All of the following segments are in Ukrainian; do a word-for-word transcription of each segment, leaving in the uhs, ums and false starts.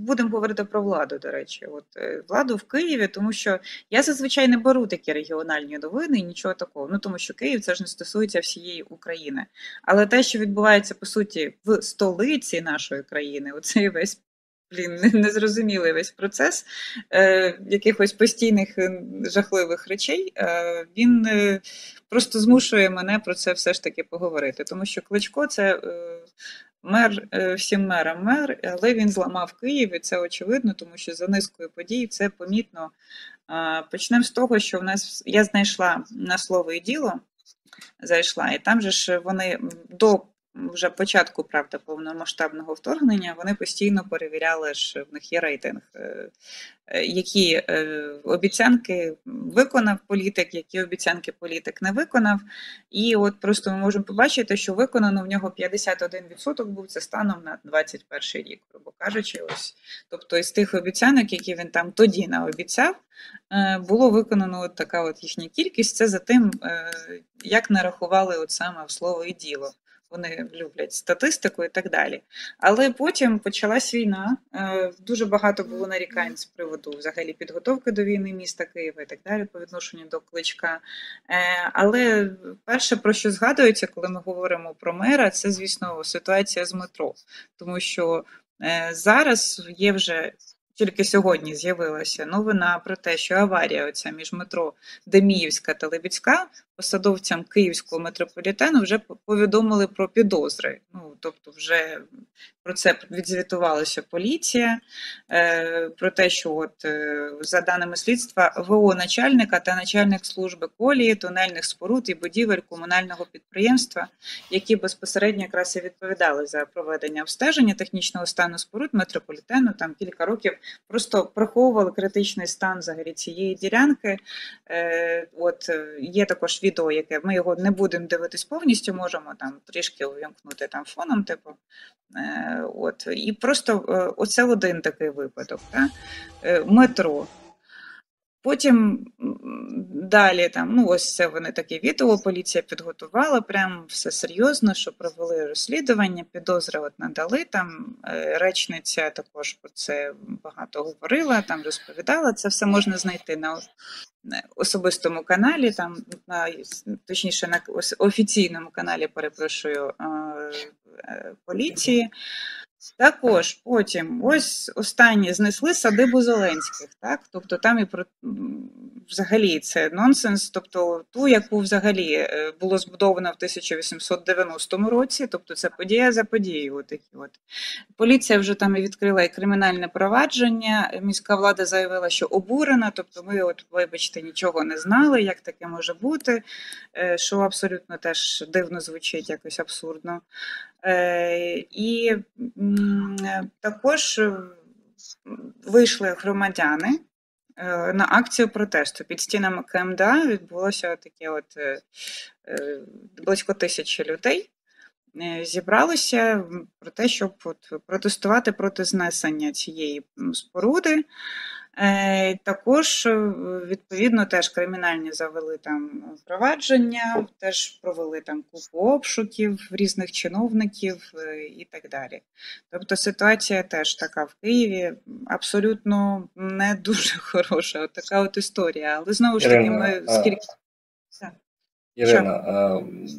будемо говорити про владу, до речі. От, владу в Києві, тому що я зазвичай не беру такі регіональні новини і нічого такого. Ну, тому що Київ, це ж не стосується всієї України. Але те, що відбувається, по суті, в столиці нашої країни, оцей весь Блін, незрозумілий весь процес е, якихось постійних жахливих речей, е, він е, просто змушує мене про це все ж таки поговорити. Тому що Кличко – це е, мер, е, всім мерам мер, але він зламав Київ, і це очевидно, тому що за низкою подій це помітно. Е, почнемо з того, що в нас я знайшла на слово і діло, зайшла, і там же ж вони до вже початку, правда, повномасштабного вторгнення, вони постійно перевіряли, що в них є рейтинг, які обіцянки виконав політик, які обіцянки політик не виконав. І от просто ми можемо побачити, що виконано в нього п'ятдесят один відсоток був, це станом на двадцять перший рік, грубо кажучи. Ось. Тобто із тих обіцянок, які він там тоді наобіцяв, було виконано от така от їхня кількість. Це за тим, як нарахували от саме в слово і діло. Вони люблять статистику і так далі. Але потім почалась війна, дуже багато було нарікань з приводу взагалі підготовки до війни міста Києва і так далі по відношенню до Кличка. Але перше, про що згадується, коли ми говоримо про мера, це, звісно, ситуація з метро. Тому що зараз є вже... Тільки сьогодні з'явилася новина про те, що аварія оця між метро Деміївська та Лебідська посадовцям Київського метрополітену вже повідомили про підозри. Ну, тобто вже про це відзвітувалася поліція, е, про те, що от, е, за даними слідства ВО начальника та начальник служби колії, тунельних споруд і будівель комунального підприємства, які безпосередньо якраз і відповідали за проведення обстеження технічного стану споруд метрополітену, там кілька років просто приховували критичний стан взагалі цієї ділянки. Е, от, є також відео, яке ми його не будемо дивитись повністю, можемо там трішки увімкнути там фоном, типу. Е, от, і просто е, оце один такий випадок. Так? Е, метро. Потім далі, там, ну ось це вони таке відео, поліція підготувала, прям все серйозно, що провели розслідування, підозри от надали, там речниця також про це багато говорила, там розповідала, це все можна знайти на особистому каналі, там, на, точніше на офіційному каналі, перепрошую, поліції. Також потім, ось останні знесли садибу Зеленських, так? Тобто там і про взагалі це нонсенс, тобто ту, яку взагалі було збудовано в тисяча вісімсот дев'яностому році, тобто це подія за подією. Отакі от. Поліція вже там і відкрила і кримінальне провадження, міська влада заявила, що обурена, тобто ми, от, вибачте, нічого не знали, як таке може бути, що абсолютно теж дивно звучить, якось абсурдно. І також вийшли громадяни на акцію протесту. Під стінами КМДА відбулося таке от близько тисячі людей. Зібралися про те, щоб от протестувати проти знесення цієї споруди. Також, відповідно, теж кримінальні завели там провадження, теж провели там купу обшуків різних чиновників і так далі. Тобто ситуація теж така в Києві абсолютно не дуже хороша, от така от історія. Але знову ж таки, ми скільки... А... Ірина, а...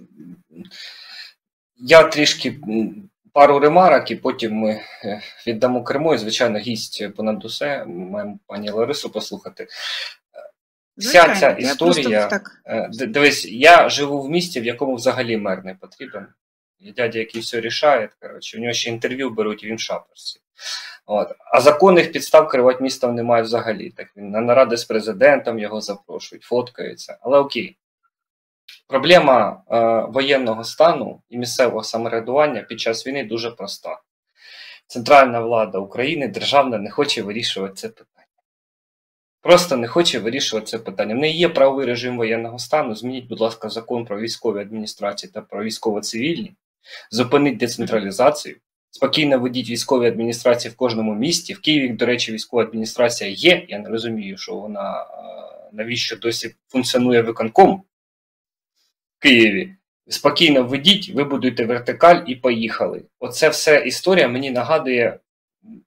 я трішки... Пару ремарок, і потім ми віддамо кермо, і, звичайно, гість понад усе, маємо пані Ларису послухати. Вся звичайно, ця історія... Так... Дивись, я живу в місті, в якому взагалі мер не потрібен. Є дядя, який все рішає, коротше, у нього ще інтерв'ю беруть, і він в шапочці. От. А законних підстав керувати містом немає взагалі. Так він на наради з президентом його запрошують, фоткаються. Але окей. Проблема е, воєнного стану і місцевого самоврядування під час війни дуже проста. Центральна влада України, державна, не хоче вирішувати це питання. Просто не хоче вирішувати це питання. В неї є правовий режим воєнного стану. Змініть, будь ласка, закон про військові адміністрації та про військово-цивільні. Зупиніть децентралізацію. Спокійно ведіть військові адміністрації в кожному місті. В Києві, до речі, військова адміністрація є. Я не розумію, що вона, навіщо досі функціонує виконком. В Києві. Спокійно введіть, вибудуйте вертикаль і поїхали. Оце все історія мені нагадує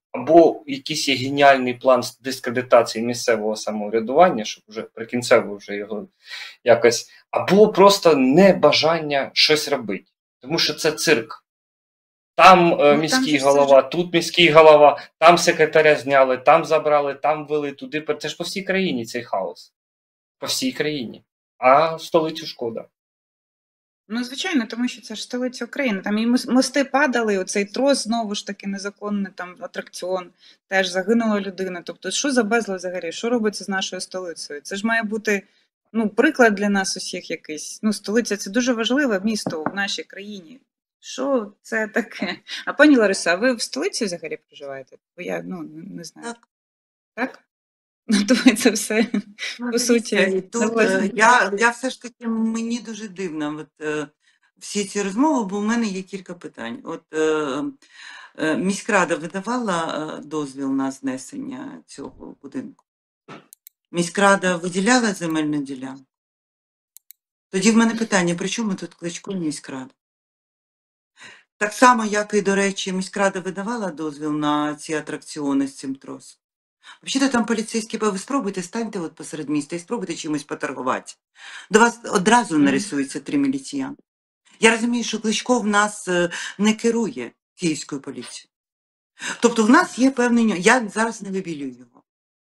або якийсь є геніальний план дискредитації місцевого самоврядування, щоб вже прикінцево вже його якось, або просто небажання щось робити. Тому що це цирк. Там е, ну, міський там голова, ж... тут міський голова, там секретаря зняли, там забрали, там вели, туди. Це ж по всій країні цей хаос. По всій країні. А столицю шкода. Ну, звичайно, тому що це ж столиця України. Там і мости падали, і оцей трос, знову ж таки, незаконний там атракціон, теж загинула людина. Тобто, що за безлад взагалі? Що робиться з нашою столицею? Це ж має бути, ну, приклад для нас усіх якийсь. Ну, столиця – це дуже важливе місто в нашій країні. Що це таке? А пані Лариса, а ви в столиці взагалі проживаєте? Бо я, ну, не знаю. Так. Так? Ну, то це все, ну, по суті. Тут, я, я все ж таки, мені дуже дивно от, е, всі ці розмови, бо в мене є кілька питань. От е, е, міськрада видавала е, дозвіл на знесення цього будинку? Міськрада виділяла земельну ділянку? Тоді в мене питання, при чому тут Кличко і міськрада? Так само, як і, до речі, міськрада видавала дозвіл на ці атракціони з цим тросом. Взагалі там поліцейські, ви спробуйте, станьте от посеред міста і спробуйте чимось поторгувати. До вас одразу нарисується три міліціяни. Я розумію, що Кличко в нас не керує київською поліцією. Тобто в нас є певний... Я зараз не вибілюю його.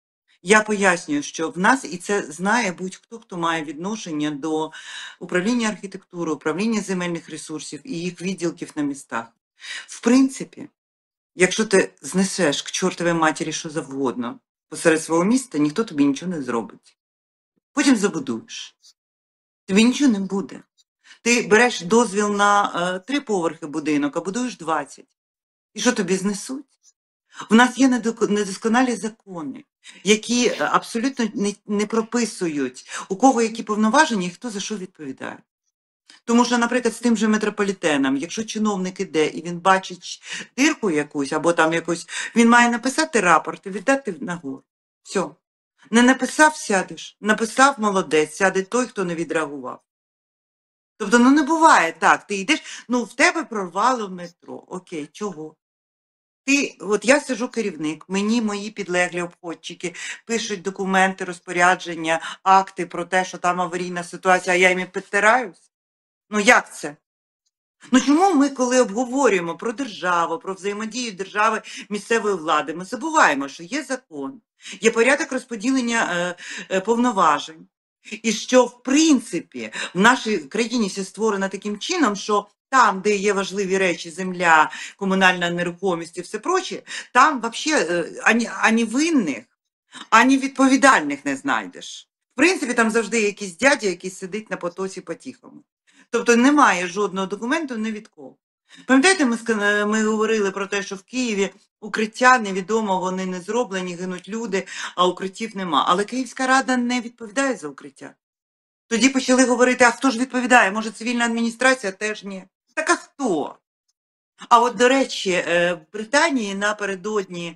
Я пояснюю, що в нас, і це знає будь-хто, хто має відношення до управління архітектури, управління земельних ресурсів і їх відділків на містах. В принципі, якщо ти знесеш к чортовій матері що завгодно посеред свого міста, ніхто тобі нічого не зробить. Потім забудуєш. Тобі нічого не буде. Ти береш дозвіл на е, три поверхи будинок, а будуєш двадцять. І що тобі знесуть? У нас є недосконалі закони, які абсолютно не, не прописують, у кого які повноваження і хто за що відповідає. Тому що, наприклад, з тим же метрополітеном, якщо чиновник іде і він бачить дирку якусь, або там якусь, він має написати рапорт і віддати нагору. Все. Не написав, сядеш. Написав, молодець, сяде той, хто не відреагував. Тобто, ну не буває так, ти йдеш, ну в тебе прорвало метро. Окей, чого? Ти, от я сиджу керівник, мені мої підлеглі обходчики пишуть документи, розпорядження, акти про те, що там аварійна ситуація, а я їм підтираюсь. Ну як це? Ну чому ми, коли обговорюємо про державу, про взаємодію держави місцевої влади, ми забуваємо, що є закон, є порядок розподілення е, е, повноважень, і що, в принципі, в нашій країні все створено таким чином, що там, де є важливі речі, земля, комунальна нерухомість і все проче, там взагалі ані, ані винних, ані відповідальних не знайдеш. В принципі, там завжди якийсь дядя, який сидить на потоці по-тихому. Тобто немає жодного документу ні від кого. Пам'ятаєте, ми, ми говорили про те, що в Києві укриття невідомо, вони не зроблені, гинуть люди, а укриттів нема. Але Київська рада не відповідає за укриття. Тоді почали говорити, а хто ж відповідає? Може, цивільна адміністрація? Теж ні. Так а хто? А от, до речі, в Британії напередодні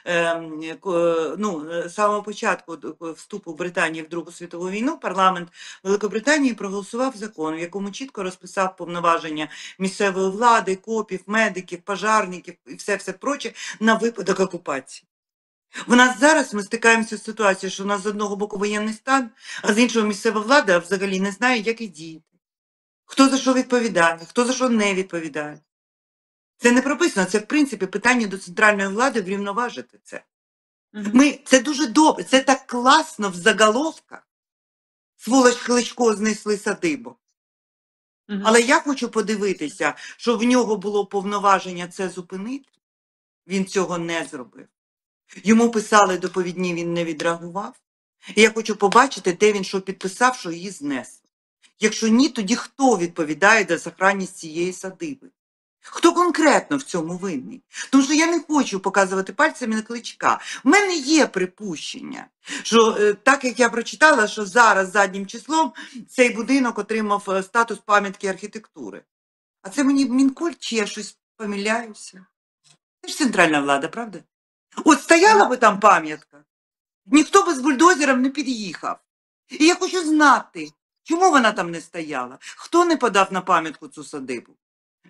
ну, з самого початку вступу Британії в Другу світову війну парламент Великобританії проголосував закон, в якому чітко розписав повноваження місцевої влади, копів, медиків, пожарників і все-все проче на випадок окупації. В нас зараз ми стикаємося з ситуацією, що у нас з одного боку воєнний стан, а з іншого місцева влада взагалі не знає, як і діяти. Хто за що відповідає, хто за що не відповідає. Це не прописано, це, в принципі, питання до центральної влади врівноважити це. Ми, це дуже добре, це так класно в заголовках. Сволоч Кличко знесли садибу. Угу. Але я хочу подивитися, що в нього було повноваження це зупинити. Він цього не зробив. Йому писали доповідні, він не відреагував. І я хочу побачити, де він що підписав, що її знесли. Якщо ні, тоді хто відповідає за сохранність цієї садиби? Хто конкретно в цьому винний? Тому що я не хочу показувати пальцями на Кличка. В мене є припущення, що так як я прочитала, що зараз заднім числом цей будинок отримав статус пам'ятки архітектури. А це мені Мінкульт чи я щось помиляюся? Це ж центральна влада, правда? От стояла би там пам'ятка, ніхто би з бульдозером не під'їхав. І я хочу знати, чому вона там не стояла? Хто не подав на пам'ятку цю садибу?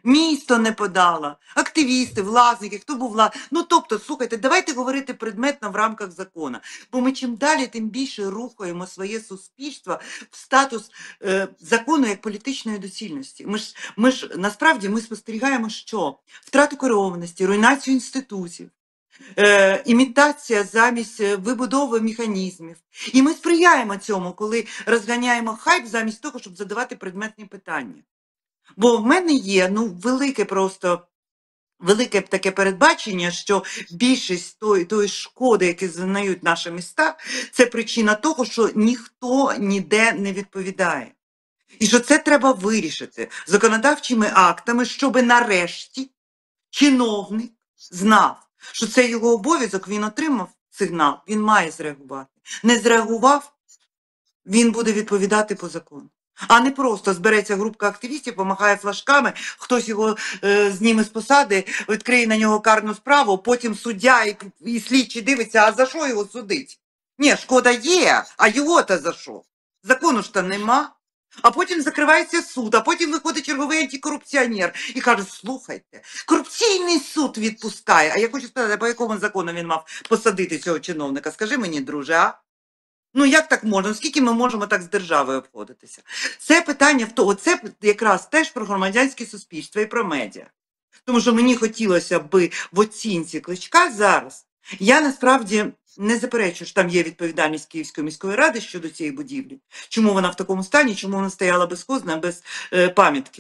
місто не подало, активісти, власники, хто був власник. Ну, тобто, слухайте, давайте говорити предметно в рамках закону. Бо ми чим далі, тим більше рухаємо своє суспільство в статус е, закону як політичної доцільності. Ми ж, ми ж, насправді, ми спостерігаємо, що втрату керованості, руйнацію інститутів, Е, імітація замість вибудови механізмів. І ми сприяємо цьому, коли розганяємо хайп замість того, щоб задавати предметні питання. Бо в мене є ну, велике просто, велике таке передбачення, що більшість тої, тої шкоди, які зазнають наші міста, це причина того, що ніхто ніде не відповідає. І що це треба вирішити законодавчими актами, щоб нарешті чиновник знав, що це його обов'язок, він отримав сигнал, він має зреагувати. Не зреагував, він буде відповідати по закону. А не просто збереться групка активістів, помахає флажками, хтось його е, зніме з посади, відкриє на нього карну справу, потім суддя і, і слідчий дивиться, а за що його судить? Ні, шкода є, а його-то за що? Закону ж то нема. А потім закривається суд, а потім виходить черговий антикорупціонер і каже, слухайте, корупційний суд відпускає. А я хочу сказати, по якому закону він мав посадити цього чиновника? Скажи мені, друже, а? Ну як так можна? Скільки ми можемо так з державою обходитися? Це питання в тому, це якраз теж про громадянське суспільство і про медіа. Тому що мені хотілося би в оцінці Кличка зараз, я насправді не заперечую, що там є відповідальність Київської міської ради щодо цієї будівлі. Чому вона в такому стані, чому вона стояла безхозна, без е, пам'ятки.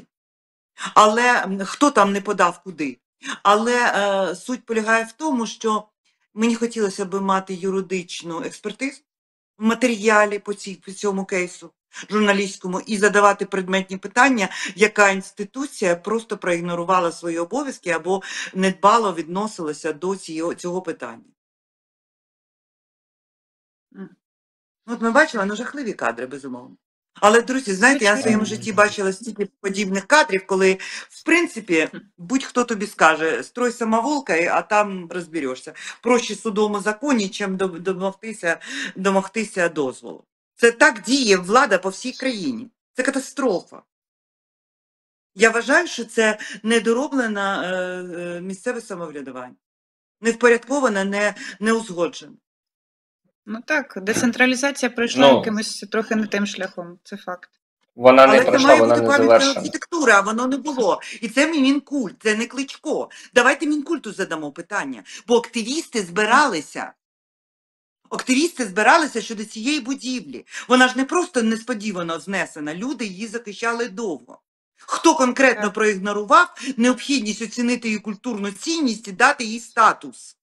Але хто там не подав куди. Але е, суть полягає в тому, що мені хотілося б мати юридичну експертизу в матеріалі по, цій, по цьому кейсу журналістському і задавати предметні питання, яка інституція просто проігнорувала свої обов'язки або недбало відносилася до цього, цього питання. От ми бачили, ну, жахливі кадри, безумовно. Але, друзі, знаєте, я в своєму житті бачила стільки подібних кадрів, коли, в принципі, будь-хто тобі скаже, строй самоволка, а там розберешся. Проще судовому законі, чим домогтися, домогтися дозволу. Це так діє влада по всій країні. Це катастрофа. Я вважаю, що це недороблене е, місцеве самоврядування. Невпорядковане, не, не узгоджене. Ну так, децентралізація пройшла ну, якимось трохи не тим шляхом, це факт. Вона не пройшла, вона не завершена. Архітектури, а воно не було. І це Мінкульт, це не Кличко. Давайте Мінкульту задамо питання. Бо активісти збиралися. Активісти збиралися щодо цієї будівлі. Вона ж не просто несподівано знесена, люди її захищали довго. Хто конкретно проігнорував необхідність оцінити її культурну цінність і дати їй статус?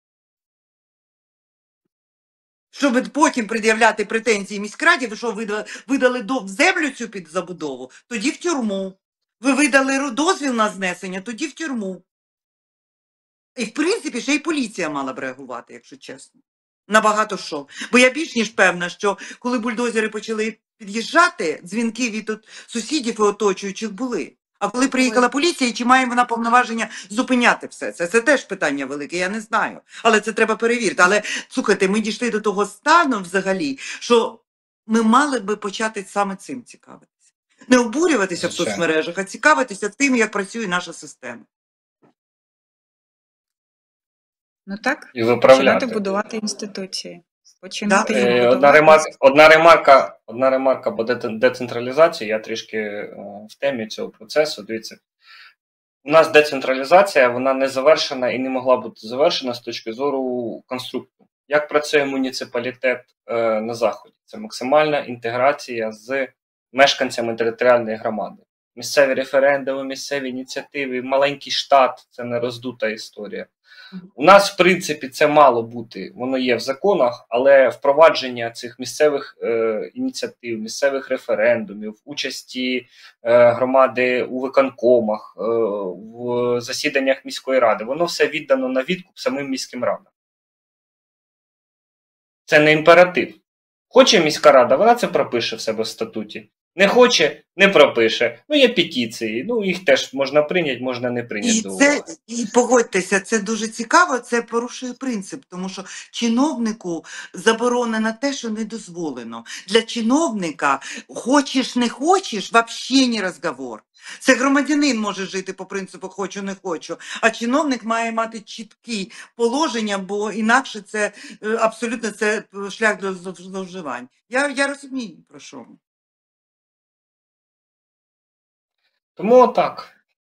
Щоб потім пред'являти претензії міськраді, ви що, видали в землю цю під забудову? Тоді в тюрму. Ви видали дозвіл на знесення, тоді в тюрму. І, в принципі, ще й поліція мала б реагувати, якщо чесно. Набагато що. Бо я більш ніж певна, що коли бульдозери почали під'їжджати, дзвінки від сусідів і оточуючих були. А коли приїхала поліція, чи має вона повноваження зупиняти все це? Це теж питання велике, я не знаю. Але це треба перевірити. Але, слухайте, ми дійшли до того стану взагалі, що ми мали би почати саме цим цікавитися. Не обурюватися в соцмережах, а цікавитися тим, як працює наша система. Ну так, і виправляти. Починати будувати інституції. Починати да. їх будувати. Одна ремарка, одна ремарка, одна ремарка по децентралізації, я трішки в темі цього процесу. Дивіться, у нас децентралізація, вона не завершена і не могла бути завершена з точки зору конструкту. Як працює муніципалітет е, на Заході? Це максимальна інтеграція з мешканцями територіальної громади. Місцеві референдуми, місцеві ініціативи, маленький штат – це не роздута історія. У нас, в принципі, це мало бути, воно є в законах, але впровадження цих місцевих е, ініціатив, місцевих референдумів, участі е, громади у виконкомах, е, в засіданнях міської ради, воно все віддано на відкуп самим міським радам. Це не імператив. Хоче міська рада, вона це пропише в себе в статуті. Не хоче, не пропише. Ну, є петиції, ну, їх теж можна прийняти, можна не прийняти І до це, уваги. і погодьтеся, це дуже цікаво, це порушує принцип, тому що чиновнику заборонено те, що не дозволено. Для чиновника хочеш, не хочеш, взагалі не розговор. Це громадянин може жити по принципу хочу, не хочу, а чиновник має мати чіткі положення, бо інакше це е, абсолютно це шлях до зловживань. Я, я розумію, про що ви. Тому так.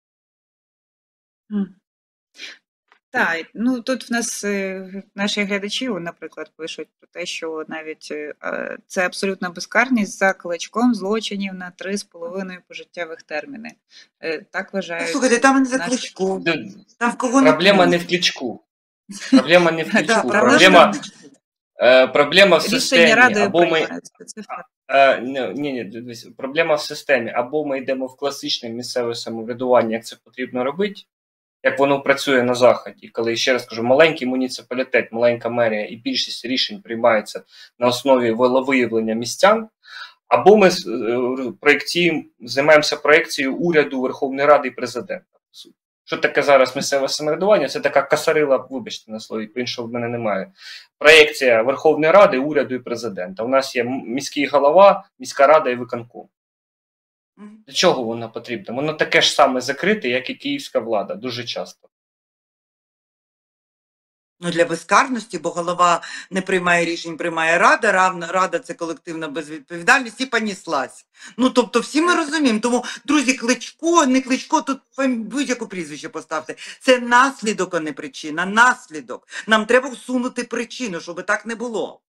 М. Так, ну тут в нас е, наші глядачі, о, наприклад, пишуть про те, що навіть е, е, це абсолютна безкарність за кличком злочинів на три з половиною пожиттєвих терміни. Е, Так Та, вважають слухайте, там не за наші. кличком, Д- там в кого не Проблема не плюнь. в Кличку. Проблема не в Да, Кличку. проблема Проблема, в е, проблема в Рішення системі. радою Або ми, приймаються. Це факт. е, ні, ні, ні, дивись, проблема в системі. Або ми йдемо в класичне місцеве самоврядування, як це потрібно робити, як воно працює на Заході, коли, ще раз кажу, маленький муніципалітет, маленька мерія і більшість рішень приймається на основі волевиявлення містян, або ми е, проєктуємо, займаємося проєкцією уряду, Верховної Ради і президента. Що таке зараз місцеве самоврядування? Це така касарила, вибачте на слові, іншого в мене немає. Проєкція Верховної Ради, уряду і президента. У нас є міський голова, міська рада і виконком. Мгм. Для чого воно потрібно? Воно таке ж саме закрите, як і київська влада, дуже часто. Ну, для безкарності, бо голова не приймає рішень, приймає рада, равна- рада – це колективна безвідповідальність і поніслась. Ну, тобто всі ми розуміємо. Тому, друзі, Кличко, не Кличко, тут фам- будь-яку прізвище поставте. Це наслідок, а не причина, наслідок. Нам треба усунути причину, щоб так не було.